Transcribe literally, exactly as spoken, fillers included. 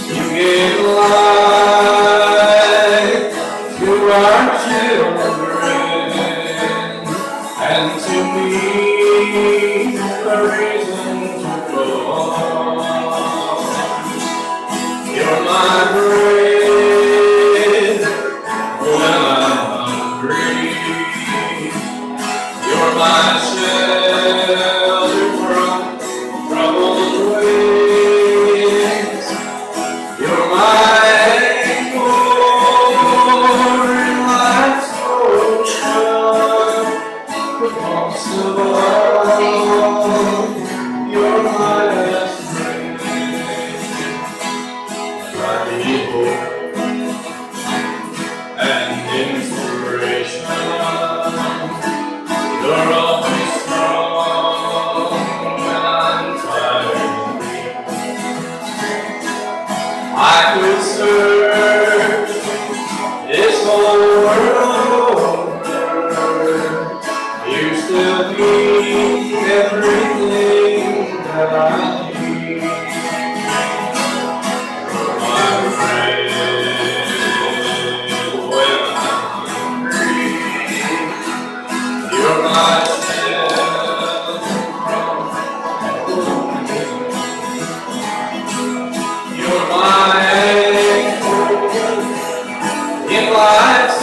You gave life to our children, and to me a reason to go on. You're my bread when I'm hungry. You're my shelter from troubled waves. You're my anchor in life's ocean. But most of all, you're my best friend. My hope and inspiration. You're always strong when I'm tired. I could search this whole world over. You still need everything that I need. You're my friend when I'm hungry. You're my shelter from you're my anchor in life's